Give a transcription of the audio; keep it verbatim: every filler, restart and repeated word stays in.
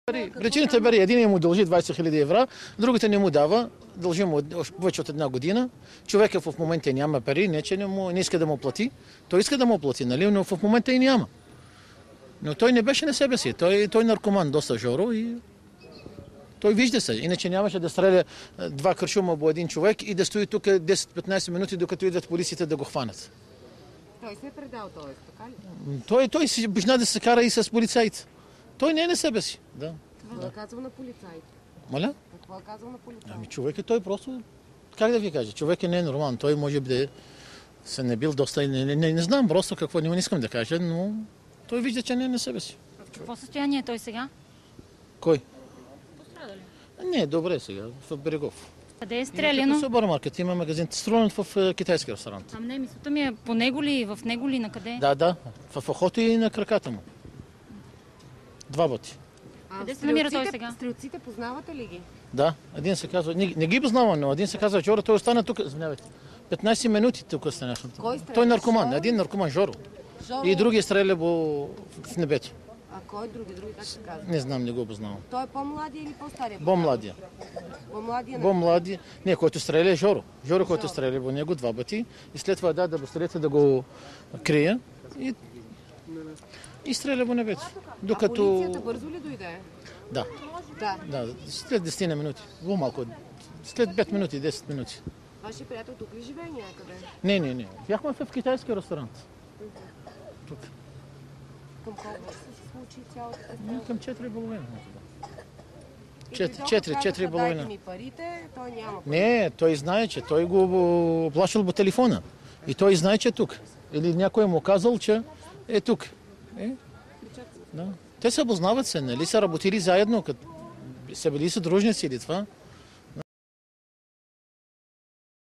Причината бери, един му дължи двайсет хиляди евро, другите не му дава, дължи му вече от една година. Човекът в момента няма пари, не че не, му, не иска да му плати. Той иска да му плати, нали? Но в момента и няма. Но той не беше на себе си. Той, той наркоман, доста жоро и той вижда се. Иначе нямаше да стреля два кършума по един човек и да стои тук десет-петнайсет минути, докато идват полицията да го хванат. Той се е предал, т.е. така ли? Той, той си обична да се кара и с полицаите. Той не е на себе си. Да. Какво да. е казал на полицаите? Моля? Какво е казал на полицаите? Ами човек е той просто, как да ви кажа, човек е не е нормален. Той може би да се не бил доста, не, не, не, не знам просто какво, не искам да кажа, но той вижда, че не е на себе си. В какво състояние е той сега? Кой? Пострада ли? Не, добре сега, в Берегов. Къде е Има стреляно? супермаркет, има магазин, струнат в китайски ресторант. Ам не, мисълта ми е по него ли, в него ли, на къде? Да, да, в ухото и на краката му. Два пъти. А Къде се намира той стрелците- сега? Стрелците познавате ли ги? Да, един се казва, не, не ги познавам, но един се казва Жоро, той остана тук, извинявайте, петнайсет минути тук остана. Кой стреля? Той е наркоман, Жоро? един наркоман, Жоро. Жоро. И другия стреля по в небето. А кой други? Други как се казва? Не знам, не го познавам. Той е по-младия или по-стария? По-младия. По-младия. По-младия. Не, който стреля е Жоро. Жоро, който Жоро. стреля по него два пъти. И след това да, да го стреляте да го крия. И, и стреля по небето. А Докато... полицията бързо ли дойде? Да, Да. да, след десет минути. По-малко. След пет минути, десет минути. Вашия приятел тук ли живее някъде? Не, не, не. Бяхме в китайски ресторант. Тук. Към колко време се случи цялата тази Не, към четири и половина. И Чет- дойдоха, четири, казаха, четири и половина. Дайте ми парите, той няма пари. Не, той знае, че той го плашил по телефона. И той знае, че е тук. Или някой му казал, че е тук. Е? Да. Те се познават се, нали? Са работили заедно, като са били съдружници или това.